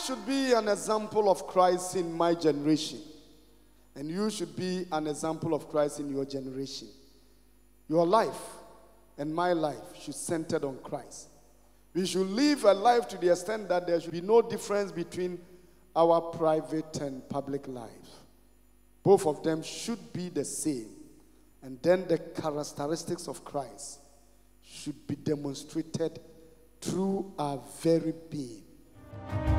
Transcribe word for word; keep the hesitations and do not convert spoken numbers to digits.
should be an example of Christ in my generation. And you should be an example of Christ in your generation. Your life and my life should center on Christ. We should live a life to the extent that there should be no difference between our private and public lives. Both of them should be the same. And then the characteristics of Christ should be demonstrated through our very being.